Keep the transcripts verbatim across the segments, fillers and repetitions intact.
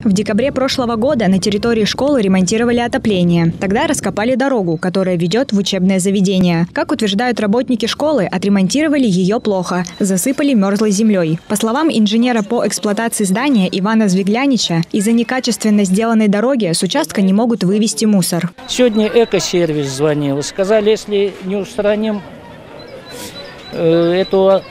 В декабре прошлого года на территории школы ремонтировали отопление. Тогда раскопали дорогу, которая ведет в учебное заведение. Как утверждают работники школы, отремонтировали ее плохо. Засыпали мерзлой землей. По словам инженера по эксплуатации здания Ивана Звиглянича, из-за некачественно сделанной дороги с участка не могут вывести мусор. Сегодня экосервис звонил. Сказали, если не устраним э, эту...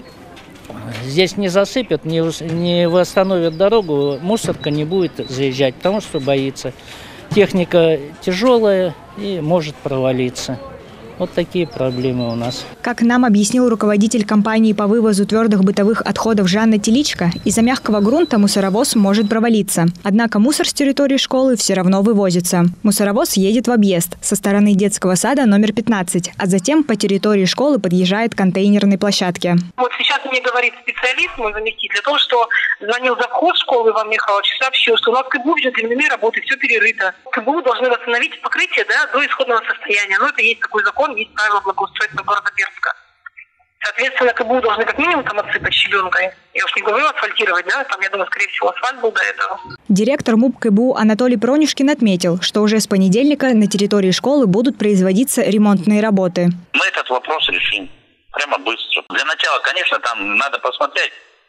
Здесь не засыпят, не, не восстановят дорогу, мусорка не будет заезжать, потому что боится. Техника тяжелая и может провалиться. Вот такие проблемы у нас. Как нам объяснил руководитель компании по вывозу твердых бытовых отходов Жанна Теличко, из-за мягкого грунта мусоровоз может провалиться. Однако мусор с территории школы все равно вывозится. Мусоровоз едет в объезд со стороны детского сада номер пятнадцать, а затем по территории школы подъезжает к контейнерной площадке. Вот сейчас мне говорит специалист, мой заместитель, о том, что звонил завхоз школы Иван Михайлович и сообщил, что у нас КБУ идет временные работы, все перерыто. КБУ должны восстановить покрытие, да, до исходного состояния. Но это есть такой закон. Есть правила благоустройства города Бердска. Соответственно, КБУ должны как минимум там отсыпать щебенкой. Я уж не говорю асфальтировать, да, там, я думаю, скорее всего, асфальт был до этого. Директор МУП КБУ Анатолий Пронюшкин отметил, что уже с понедельника на территории школы будут производиться ремонтные работы. Мы этот вопрос решим прямо быстро. Для начала, конечно, там надо посмотреть.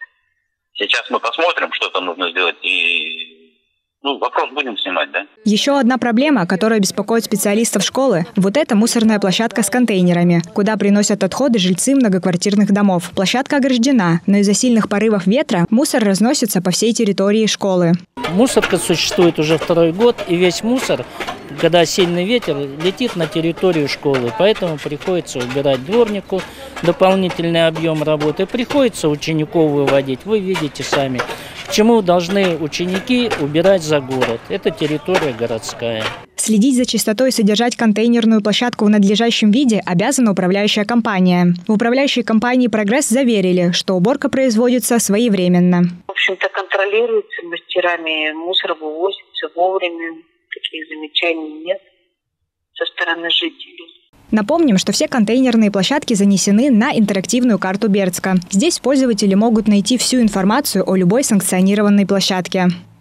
Сейчас мы посмотрим, что там нужно сделать, и... Ну, вопрос будем снимать, да? Еще одна проблема, которая беспокоит специалистов школы – вот эта мусорная площадка с контейнерами, куда приносят отходы жильцы многоквартирных домов. Площадка ограждена, но из-за сильных порывов ветра мусор разносится по всей территории школы. Мусорка существует уже второй год, и весь мусор, когда сильный ветер, летит на территорию школы. Поэтому приходится убирать дворнику, дополнительный объем работы. Приходится учеников выводить, вы видите сами. К чему должны ученики убирать за город? Это территория городская. Следить за чистотой и содержать контейнерную площадку в надлежащем виде обязана управляющая компания. В управляющей компании «Прогресс» заверили, что уборка производится своевременно. В общем-то, контролируется мастерами, мусор вывозится вовремя, таких замечаний нет со стороны жителей. Напомним, что все контейнерные площадки занесены на интерактивную карту Бердска. Здесь пользователи могут найти всю информацию о любой санкционированной площадке.